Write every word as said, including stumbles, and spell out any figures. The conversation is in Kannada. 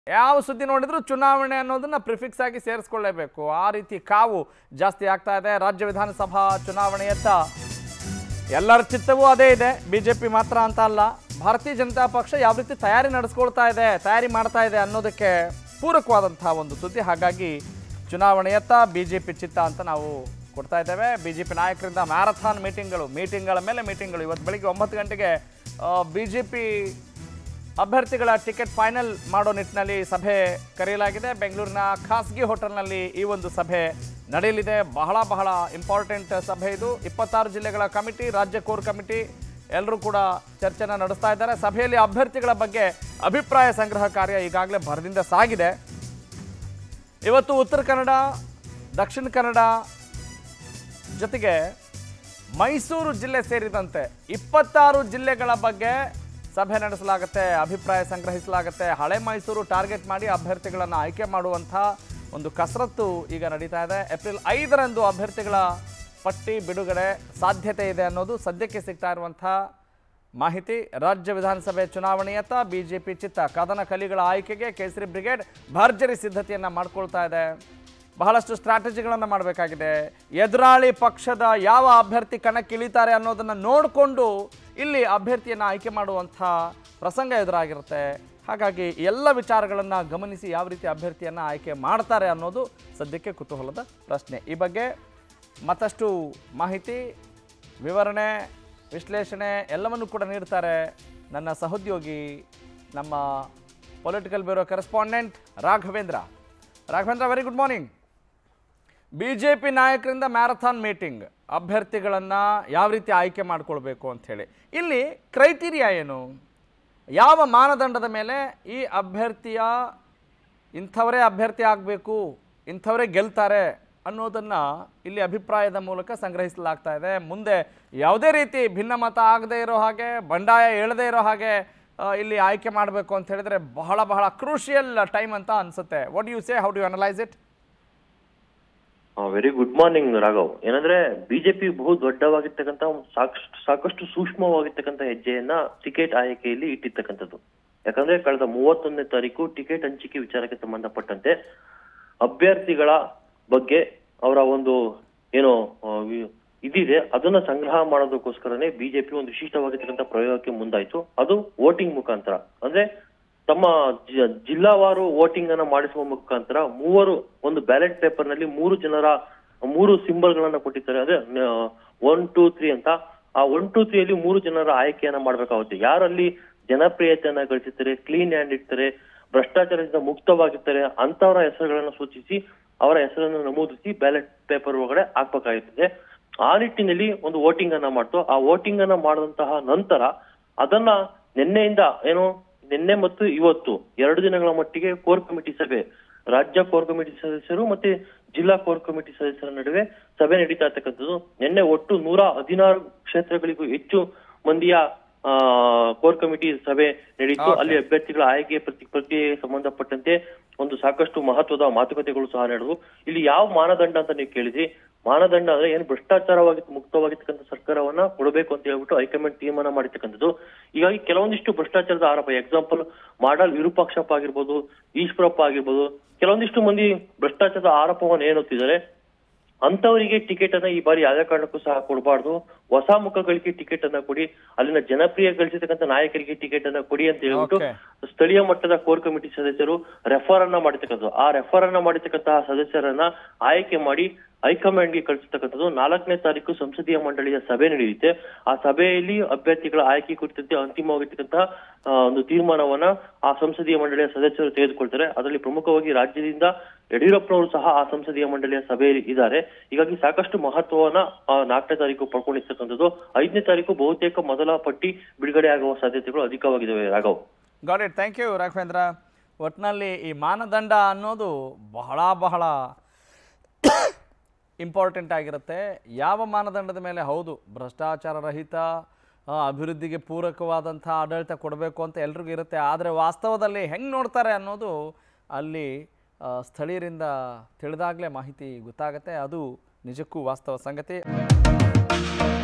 ಯಾವ ಸುದ್ದಿ ನೋಡಿದ್ರು ಚುನಾವಣೆ ಅನ್ನೋದನ್ನ ಪ್ರಿಫಿಕ್ಸ್ ಆಗಿ ಸೇರಿಸ್ಕೊಳ್ಳೇಬೇಕು. ಆ ರೀತಿ ಕಾವು ಜಾಸ್ತಿ ಆಗ್ತಾ ಇದೆ. ರಾಜ್ಯ ವಿಧಾನಸಭಾ ಚುನಾವಣೆಯತ್ತ ಎಲ್ಲರ ಚಿತ್ತವೂ ಅದೇ ಇದೆ, ಬಿಜೆಪಿ ಮಾತ್ರ ಅಂತ ಅಲ್ಲ. ಭಾರತೀಯ ಜನತಾ ಪಕ್ಷ ಯಾವ ರೀತಿ ತಯಾರಿ ನಡೆಸ್ಕೊಳ್ತಾ ಇದೆ, ತಯಾರಿ ಮಾಡ್ತಾ ಇದೆ ಅನ್ನೋದಕ್ಕೆ ಪೂರಕವಾದಂತಹ ಒಂದು ಸುದ್ದಿ. ಹಾಗಾಗಿ ಚುನಾವಣೆಯತ್ತ ಬಿಜೆಪಿ ಚಿತ್ತ ಅಂತ ನಾವು ಕೊಡ್ತಾ ಇದ್ದೇವೆ. ಬಿಜೆಪಿ ನಾಯಕರಿಂದ ಮ್ಯಾರಥಾನ್ ಮೀಟಿಂಗ್ಗಳು, ಮೀಟಿಂಗ್ಗಳ ಮೇಲೆ ಮೀಟಿಂಗ್ಗಳು. ಇವತ್ತು ಬೆಳಿಗ್ಗೆ ಒಂಬತ್ತು ಗಂಟೆಗೆ ಬಿಜೆಪಿ ಅಭ್ಯರ್ಥಿಗಳ ಟಿಕೆಟ್ ಫೈನಲ್ ಮಾಡೋ ನಿಟ್ಟಿನಲ್ಲಿ ಸಭೆ ಕರೆಯಲಾಗಿದೆ. ಬೆಂಗಳೂರಿನ ಖಾಸಗಿ ಹೋಟೆಲ್ನಲ್ಲಿ ಈ ಒಂದು ಸಭೆ ನಡೆಯಲಿದೆ. ಬಹಳ ಬಹಳ ಇಂಪಾರ್ಟೆಂಟ್ ಸಭೆ ಇದು. ಇಪ್ಪತ್ತಾರು ಜಿಲ್ಲೆಗಳ ಕಮಿಟಿ, ರಾಜ್ಯ ಕೋರ್ ಕಮಿಟಿ ಎಲ್ಲರೂ ಕೂಡ ಚರ್ಚೆನ ನಡೆಸ್ತಾ ಇದ್ದಾರೆ. ಸಭೆಯಲ್ಲಿ ಅಭ್ಯರ್ಥಿಗಳ ಬಗ್ಗೆ ಅಭಿಪ್ರಾಯ ಸಂಗ್ರಹ ಕಾರ್ಯ ಈಗಾಗಲೇ ಭರದಿಂದ ಸಾಗಿದೆ. ಇವತ್ತು ಉತ್ತರ ಕನ್ನಡ, ದಕ್ಷಿಣ ಕನ್ನಡ ಜೊತೆಗೆ ಮೈಸೂರು ಜಿಲ್ಲೆ ಸೇರಿದಂತೆ ಇಪ್ಪತ್ತಾರು ಜಿಲ್ಲೆಗಳ ಬಗ್ಗೆ ಸಭೆ ನಡೆಸಲಾಗುತ್ತೆ, ಅಭಿಪ್ರಾಯ ಸಂಗ್ರಹಿಸಲಾಗುತ್ತೆ. ಹಳೆ ಮೈಸೂರು ಟಾರ್ಗೆಟ್ ಮಾಡಿ ಅಭ್ಯರ್ಥಿಗಳನ್ನು ಆಯ್ಕೆ ಮಾಡುವಂಥ ಒಂದು ಕಸರತ್ತು ಈಗ ನಡೀತಾ ಇದೆ. ಏಪ್ರಿಲ್ ಐದರಂದು ಅಭ್ಯರ್ಥಿಗಳ ಪಟ್ಟಿ ಬಿಡುಗಡೆ ಸಾಧ್ಯತೆ ಇದೆ ಅನ್ನೋದು ಸದ್ಯಕ್ಕೆ ಸಿಗ್ತಾ ಇರುವಂಥ ಮಾಹಿತಿ. ರಾಜ್ಯ ವಿಧಾನಸಭೆ ಚುನಾವಣೆಯತ್ತ ಬಿಜೆಪಿ ಚಿತ್ತ. ಕದನ ಕಲಿಗಳ ಆಯ್ಕೆಗೆ ಕೇಸರಿ ಬ್ರಿಗೇಡ್ ಭರ್ಜರಿ ಸಿದ್ಧತೆಯನ್ನು ಮಾಡ್ಕೊಳ್ತಾ ಇದೆ. ಬಹಳಷ್ಟು ಸ್ಟ್ರಾಟಜಿಗಳನ್ನು ಮಾಡಬೇಕಾಗಿದೆ. ಎದುರಾಳಿ ಪಕ್ಷದ ಯಾವ ಅಭ್ಯರ್ಥಿ ಕಣಕ್ಕಿಳಿತಾರೆ ಅನ್ನೋದನ್ನು ನೋಡಿಕೊಂಡು ಇಲ್ಲಿ ಅಭ್ಯರ್ಥಿಯನ್ನು ಆಯ್ಕೆ ಮಾಡುವಂಥ ಪ್ರಸಂಗ ಎದುರಾಗಿರುತ್ತೆ. ಹಾಗಾಗಿ ಎಲ್ಲ ವಿಚಾರಗಳನ್ನು ಗಮನಿಸಿ ಯಾವ ರೀತಿ ಅಭ್ಯರ್ಥಿಯನ್ನು ಆಯ್ಕೆ ಮಾಡ್ತಾರೆ ಅನ್ನೋದು ಸದ್ಯಕ್ಕೆ ಕುತೂಹಲದ ಪ್ರಶ್ನೆ. ಈ ಬಗ್ಗೆ ಮತ್ತಷ್ಟು ಮಾಹಿತಿ, ವಿವರಣೆ, ವಿಶ್ಲೇಷಣೆ ಎಲ್ಲವನ್ನೂ ಕೂಡ ನೀಡ್ತಾರೆ ನನ್ನ ಸಹೋದ್ಯೋಗಿ, ನಮ್ಮ political bureau correspondent Raghavendra. Raghavendra, very good morning. B J P ನಾಯಕರಿಂದ ಮ್ಯಾರಥಾನ್ ಮೀಟಿಂಗ್, ಅಭ್ಯರ್ಥಿಗಳನ್ನು ಯಾವ ರೀತಿ ಆಯ್ಕೆ ಮಾಡಿಕೊಳ್ಬೇಕು ಅಂಥೇಳಿ. ಇಲ್ಲಿ ಕ್ರೈಟೀರಿಯಾ ಏನು, ಯಾವ ಮಾನದಂಡದ ಮೇಲೆ ಈ ಅಭ್ಯರ್ಥಿಯ ಇಂಥವರೇ ಅಭ್ಯರ್ಥಿ ಆಗಬೇಕು, ಇಂಥವರೇ ಗೆಲ್ತಾರೆ ಅನ್ನೋದನ್ನು ಇಲ್ಲಿ ಅಭಿಪ್ರಾಯದ ಮೂಲಕ ಸಂಗ್ರಹಿಸಲಾಗ್ತಾ ಇದೆ. ಮುಂದೆ ಯಾವುದೇ ರೀತಿ ಭಿನ್ನಮತ ಆಗದೇ ಇರೋ ಹಾಗೆ, ಬಂಡಾಯ ಹೇಳದೇ ಇರೋ ಹಾಗೆ ಇಲ್ಲಿ ಆಯ್ಕೆ ಮಾಡಬೇಕು ಅಂತ ಹೇಳಿದ್ರೆ ಬಹಳ ಬಹಳ ಕ್ರೂಷಿಯಲ್ ಟೈಮ್ ಅಂತ ಅನಿಸುತ್ತೆ. What you say, how do you analyse it? Very good morning Raghav. ಏನಂದ್ರೆ ಬಿಜೆಪಿ ಬಹು ದೊಡ್ಡವಾಗಿರ್ತಕ್ಕಂಥ ಸಾಕಷ್ಟು ಸಾಕಷ್ಟು ಸೂಕ್ಷ್ಮವಾಗಿರ್ತಕ್ಕಂಥ ಹೆಜ್ಜೆಯನ್ನ ಟಿಕೆಟ್ ಆಯ್ಕೆಯಲ್ಲಿ ಇಟ್ಟಿರ್ತಕ್ಕಂಥದ್ದು. ಯಾಕಂದ್ರೆ ಕಳೆದ ಮೂವತ್ತೊಂದನೇ ತಾರೀಕು ಟಿಕೆಟ್ ಹಂಚಿಕೆ ವಿಚಾರಕ್ಕೆ ಸಂಬಂಧಪಟ್ಟಂತೆ ಅಭ್ಯರ್ಥಿಗಳ ಬಗ್ಗೆ ಅವರ ಒಂದು ಏನೋ ಇದಿದೆ, ಅದನ್ನ ಸಂಗ್ರಹ ಮಾಡೋದಕ್ಕೋಸ್ಕರನೇ ಬಿಜೆಪಿ ಒಂದು ವಿಶಿಷ್ಟವಾಗಿರ್ತಕ್ಕಂಥ ಪ್ರಯೋಗಕ್ಕೆ ಮುಂದಾಯ್ತು. ಅದು ವೋಟಿಂಗ್ ಮುಖಾಂತರ, ಅಂದ್ರೆ ತಮ್ಮ ಜಿಲ್ಲಾವಾರು ವೋಟಿಂಗ್ ಅನ್ನ ಮಾಡಿಸುವ ಮುಖಾಂತರ ಮೂವರು ಒಂದು ಬ್ಯಾಲೆಟ್ ಪೇಪರ್ ನಲ್ಲಿ ಮೂರು ಜನರ ಮೂರು ಸಿಂಬಲ್ ಗಳನ್ನ ಕೊಟ್ಟಿರ್ತಾರೆ. ಅಂದ್ರೆ ಒನ್ ಟೂ ತ್ರೀ ಅಂತ. ಆ ಒನ್ ಟೂ ತ್ರೀ ಅಲ್ಲಿ ಮೂರು ಜನರ ಆಯ್ಕೆಯನ್ನ ಮಾಡ್ಬೇಕಾಗುತ್ತೆ. ಯಾರಲ್ಲಿ ಜನಪ್ರಿಯತೆಯನ್ನ ಗಳಿಸಿರ್ತಾರೆ, ಕ್ಲೀನ್ ಹ್ಯಾಂಡ್ ಇರ್ತಾರೆ, ಭ್ರಷ್ಟಾಚಾರದಿಂದ ಮುಕ್ತವಾಗಿರ್ತಾರೆ ಅಂತವರ ಹೆಸರುಗಳನ್ನ ಸೂಚಿಸಿ ಅವರ ಹೆಸರನ್ನು ನಮೂದಿಸಿ ಬ್ಯಾಲೆಟ್ ಪೇಪರ್ ಒಳಗಡೆ ಹಾಕ್ಬೇಕಾಗುತ್ತದೆ. ಆ ನಿಟ್ಟಿನಲ್ಲಿ ಒಂದು ವೋಟಿಂಗ್ ಅನ್ನ ಮಾಡ್ತು. ಆ ವೋಟಿಂಗ್ ಅನ್ನ ಮಾಡಿದಂತಹ ನಂತರ ಅದನ್ನ ನಿನ್ನೆಯಿಂದ ಏನು ನಿನ್ನೆ ಮತ್ತು ಇವತ್ತು ಎರಡು ದಿನಗಳ ಮಟ್ಟಿಗೆ ಕೋರ್ ಕಮಿಟಿ ಸಭೆ, ರಾಜ್ಯ ಕೋರ್ ಕಮಿಟಿ ಸದಸ್ಯರು ಮತ್ತೆ ಜಿಲ್ಲಾ ಕೋರ್ ಕಮಿಟಿ ಸದಸ್ಯರ ನಡುವೆ ಸಭೆ ನಡೀತಾ ಇರ್ತಕ್ಕಂಥದ್ದು. ನಿನ್ನೆ ಒಟ್ಟು ನೂರ ಹದಿನಾರು ಕ್ಷೇತ್ರಗಳಿಗೂ ಹೆಚ್ಚು ಮಂದಿಯ ಆ ಕೋರ್ ಕಮಿಟಿ ಸಭೆ ನಡೀತು. ಅಲ್ಲಿ ಅಭ್ಯರ್ಥಿಗಳ ಆಯ್ಕೆ ಪ್ರತಿ ಪ್ರಕ್ರಿಯೆಗೆ ಸಂಬಂಧಪಟ್ಟಂತೆ ಒಂದು ಸಾಕಷ್ಟು ಮಹತ್ವದ ಮಾತುಕತೆಗಳು ಸಹ ನಡೆದವು. ಇಲ್ಲಿ ಯಾವ ಮಾನದಂಡ ಅಂತ ನೀವು ಕೇಳಿದ್ರಿ. ಮಾನದಂಡ ಅಂದ್ರೆ ಏನು, ಭ್ರಷ್ಟಾಚಾರವಾಗಿ ಮುಕ್ತವಾಗಿರ್ತಕ್ಕಂಥ ಸರ್ಕಾರವನ್ನ ಕೊಡಬೇಕು ಅಂತ ಹೇಳ್ಬಿಟ್ಟು ಹೈಕಮಾಂಡ್ ತೀರ್ಮಾನ ಮಾಡಿರ್ತಕ್ಕಂಥದ್ದು. ಹೀಗಾಗಿ ಕೆಲವೊಂದಿಷ್ಟು ಭ್ರಷ್ಟಾಚಾರದ ಆರೋಪ, ಎಕ್ಸಾಂಪಲ್ ಮಾಡಾಳ್ ವಿರೂಪಾಕ್ಷಪ್ಪ ಆಗಿರ್ಬೋದು, ಈಶ್ವರಪ್ಪ ಆಗಿರ್ಬೋದು, ಕೆಲವೊಂದಿಷ್ಟು ಮಂದಿ ಭ್ರಷ್ಟಾಚಾರದ ಆರೋಪವನ್ನು ಏನು ಹೊತ್ತಿದ್ದಾರೆ. ಅಂತವರಿಗೆ ಟಿಕೆಟ್ ಅನ್ನ ಈ ಬಾರಿ ಯಾವುದೇ ಕಾರಣಕ್ಕೂ ಸಹ ಕೊಡಬಾರ್ದು. ಹೊಸ ಮುಖಗಳಿಗೆ ಟಿಕೆಟ್ ಅನ್ನ ಕೊಡಿ, ಅಲ್ಲಿನ ಜನಪ್ರಿಯ ಗಳಿಸಿರ್ತಕ್ಕಂಥ ನಾಯಕರಿಗೆ ಟಿಕೆಟ್ ಅನ್ನ ಕೊಡಿ ಅಂತ ಹೇಳ್ಬಿಟ್ಟು ಸ್ಥಳೀಯ ಮಟ್ಟದ ಕೋರ್ ಕಮಿಟಿ ಸದಸ್ಯರು ರೆಫರ್ ಅನ್ನ ಮಾಡಿರ್ತಕ್ಕಂಥದ್ದು. ಆ ರೆಫರ್ ಅನ್ನ ಮಾಡಿರ್ತಕ್ಕಂತಹ ಸದಸ್ಯರನ್ನ ಆಯ್ಕೆ ಮಾಡಿ ಹೈಕಮಾಂಡ್ಗೆ ಕಳಿಸತಕ್ಕಂಥದ್ದು. ನಾಲ್ಕನೇ ತಾರೀಕು ಸಂಸದೀಯ ಮಂಡಳಿಯ ಸಭೆ ನಡೆಯುತ್ತೆ. ಆ ಸಭೆಯಲ್ಲಿ ಅಭ್ಯರ್ಥಿಗಳ ಆಯ್ಕೆ ಕುರಿತಂತೆ ಅಂತಿಮವಾಗಿರ್ತಕ್ಕಂತಹ ಒಂದು ತೀರ್ಮಾನವನ್ನ ಆ ಸಂಸದೀಯ ಮಂಡಳಿಯ ಸದಸ್ಯರು ತೆಗೆದುಕೊಳ್ತಾರೆ. ಅದರಲ್ಲಿ ಪ್ರಮುಖವಾಗಿ ರಾಜ್ಯದಿಂದ ಯಡಿಯೂರಪ್ಪನವರು ಸಹ ಆ ಸಂಸದೀಯ ಮಂಡಳಿಯ ಸಭೆಯಲ್ಲಿ ಇದ್ದಾರೆ. ಹೀಗಾಗಿ ಸಾಕಷ್ಟು ಮಹತ್ವವನ್ನ ನಾಲ್ಕನೇ ತಾರೀಕು ಪಡ್ಕೊಂಡಿರ್ತಕ್ಕಂಥದ್ದು. ಐದನೇ ತಾರೀಕು ಬಹುತೇಕ ಮೊದಲ ಪಟ್ಟಿ ಬಿಡುಗಡೆ ಆಗುವ ಸಾಧ್ಯತೆಗಳು ಅಧಿಕವಾಗಿದ್ದಾವೆ. Raghav, got it, thank you Raghavendra. ಒಟ್ಟಿನಲ್ಲಿ ಈ ಮಾನದಂಡ ಅನ್ನೋದು ಬಹಳ ಬಹಳ ಇಂಪಾರ್ಟೆಂಟ್ ಆಗಿರುತ್ತೆ. ಯಾವ ಮಾನದಂಡದ ಮೇಲೆ ಹೌದು ಭ್ರಷ್ಟಾಚಾರ ರಹಿತ ಅಭಿವೃದ್ಧಿಗೆ ಪೂರಕವಾದಂಥ ಆಡಳಿತ ಕೊಡಬೇಕು ಅಂತ ಎಲ್ರಿಗೂ ಇರುತ್ತೆ. ಆದರೆ ವಾಸ್ತವದಲ್ಲಿ ಹೆಂಗೆ ನೋಡ್ತಾರೆ ಅನ್ನೋದು ಅಲ್ಲಿ ಸ್ಥಳೀಯರಿಂದ ತಿಳಿದಾಗಲೇ ಮಾಹಿತಿ ಗೊತ್ತಾಗುತ್ತೆ. ಅದು ನಿಜಕ್ಕೂ ವಾಸ್ತವ ಸಂಗತಿ.